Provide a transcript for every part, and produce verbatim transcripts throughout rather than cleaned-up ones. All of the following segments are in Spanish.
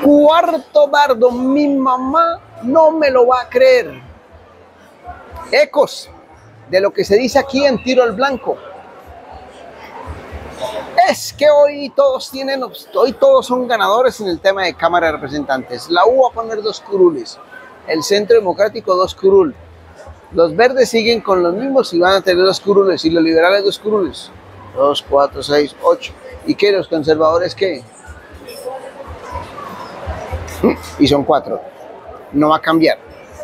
Cuarto dardo, mi mamá no me lo va a creer. Ecos de lo que se dice aquí en Tiro al Blanco. Es que hoy todos tienen, hoy todos son ganadores en el tema de Cámara de Representantes. La U va a poner dos curules, el Centro Democrático dos curul, los verdes siguen con los mismos y van a tener dos curules, y los liberales dos curules, dos, cuatro, seis, ocho. ¿Y qué? ¿Los conservadores qué? Y son cuatro. No va a cambiar.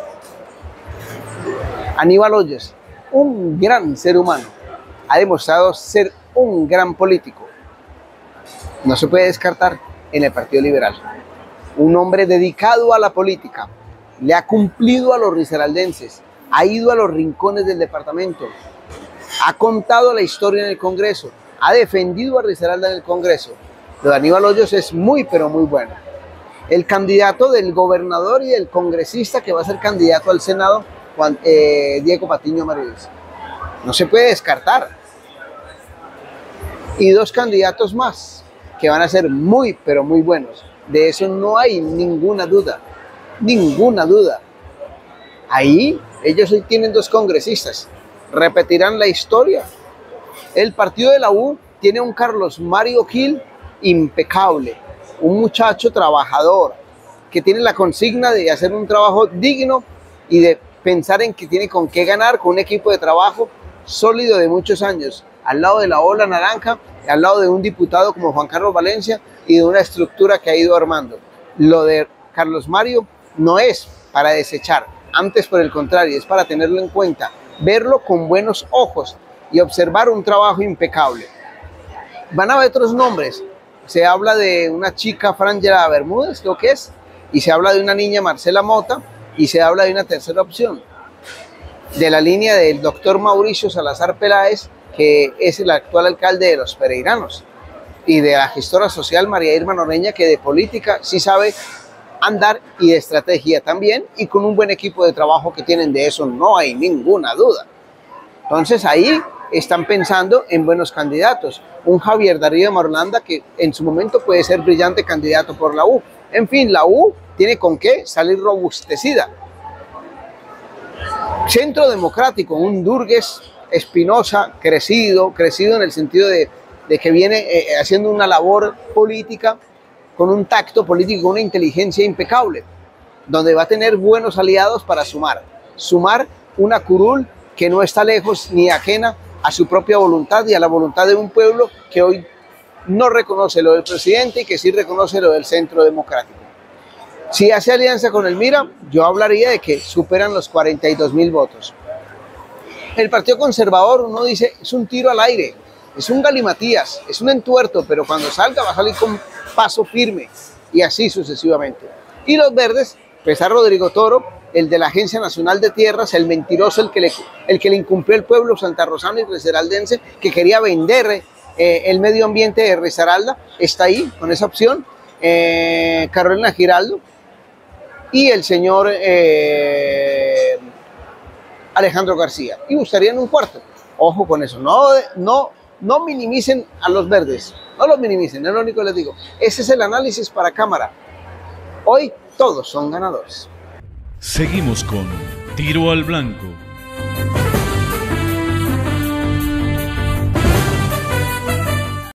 Aníbal Hoyos, un gran ser humano, ha demostrado ser un gran político. No se puede descartar en el Partido Liberal. Un hombre dedicado a la política, le ha cumplido a los risaraldenses, ha ido a los rincones del departamento, ha contado la historia en el Congreso, ha defendido a Risaralda en el Congreso. Lo de Aníbal Hoyos es muy, pero muy bueno. El candidato del gobernador y del congresista que va a ser candidato al Senado, Juan, eh, Diego Patiño Amarillas. No se puede descartar. Y dos candidatos más que van a ser muy, pero muy buenos. De eso no hay ninguna duda. Ninguna duda. Ahí ellos hoy tienen dos congresistas. Repetirán la historia. El partido de la U tiene un Carlos Mario Gil impecable. Un muchacho trabajador que tiene la consigna de hacer un trabajo digno y de pensar en que tiene con qué ganar, con un equipo de trabajo sólido de muchos años, al lado de la ola naranja, al lado de un diputado como Juan Carlos Valencia y de una estructura que ha ido armando. Lo de Carlos Mario no es para desechar, antes por el contrario, es para tenerlo en cuenta, verlo con buenos ojos y observar un trabajo impecable. Van a haber otros nombres. Se habla de una chica, Frangela Bermúdez, creo que es, y se habla de una niña, Marcela Mota, y se habla de una tercera opción, de la línea del doctor Mauricio Salazar Peláez, que es el actual alcalde de Los Pereiranos, y de la gestora social María Irma Noreña, que de política sí sabe andar y de estrategia también, y con un buen equipo de trabajo que tienen, de eso no hay ninguna duda. Entonces ahí están pensando en buenos candidatos. Un Javier Darío de Marulanda que en su momento puede ser brillante candidato por la U. En fin, la U tiene con qué salir robustecida. Centro Democrático, un Durgues Espinosa crecido, crecido en el sentido de, de que viene eh, haciendo una labor política con un tacto político, una inteligencia impecable, donde va a tener buenos aliados para sumar. Sumar una curul que no está lejos ni ajena a su propia voluntad y a la voluntad de un pueblo que hoy no reconoce lo del presidente y que sí reconoce lo del Centro Democrático. Si hace alianza con el Mira, yo hablaría de que superan los cuarenta y dos mil votos. El Partido Conservador, uno dice, es un tiro al aire, es un galimatías, es un entuerto, pero cuando salga va a salir con paso firme y así sucesivamente. Y los verdes, pues a Rodrigo Toro, el de la Agencia Nacional de Tierras, el mentiroso, el que le, el que le incumplió el pueblo santarrosano y risaraldense, que quería vender eh, el medio ambiente de Risaralda, está ahí con esa opción. Eh, Carolina Giraldo y el señor eh, Alejandro García, y buscarían un cuarto. Ojo con eso, no, no, no minimicen a los verdes, no los minimicen, es lo único que les digo. Ese es el análisis para Cámara. Hoy todos son ganadores. Seguimos con Tiro al Blanco.